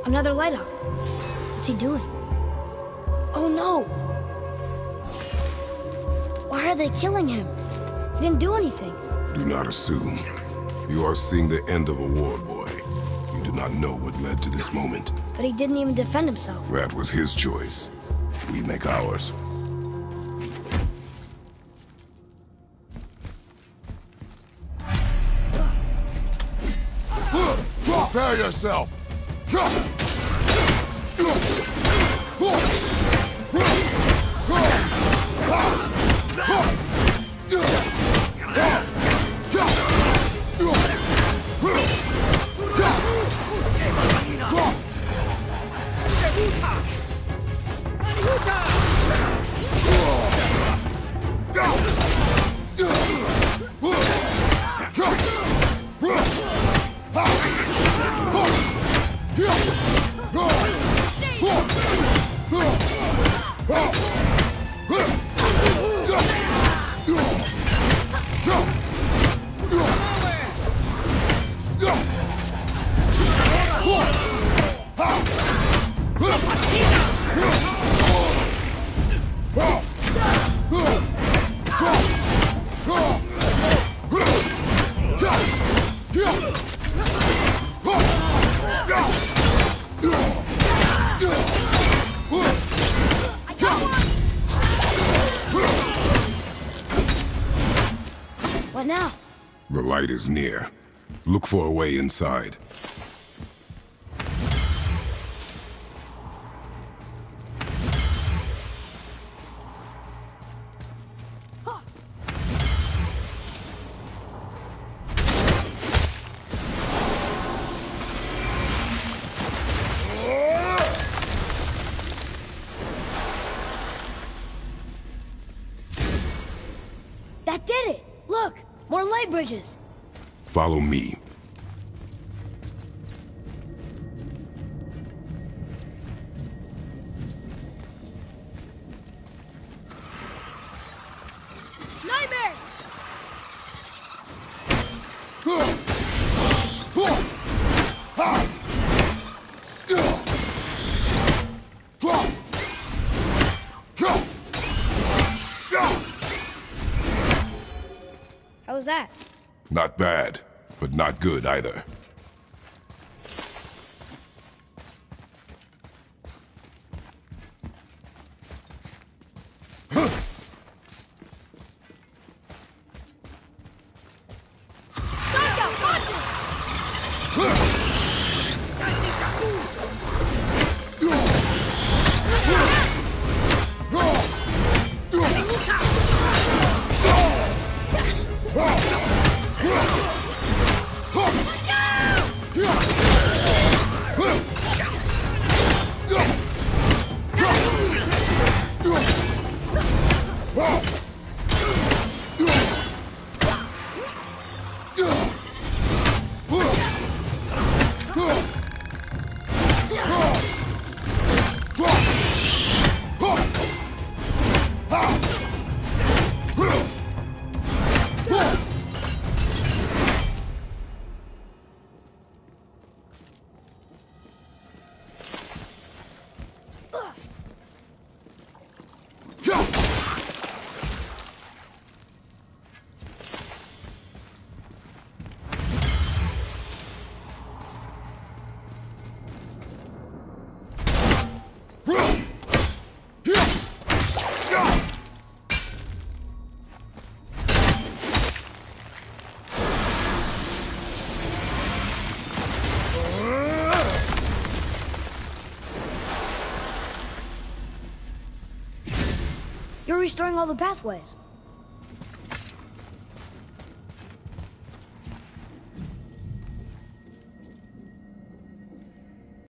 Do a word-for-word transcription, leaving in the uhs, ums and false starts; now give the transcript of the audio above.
Another lighthouse. What's he doing? Oh no! Why are they killing him? He didn't do anything. Do not assume. You are seeing the end of a war, boy. You do not know what led to this moment. But he didn't even defend himself. That was his choice. We make ours. Prepare yourself! What now? The light is near. Look for a way inside. That did it! Look! More light bridges! Follow me. Nightmare! How was that? Not bad, but not good either. You're restoring all the pathways.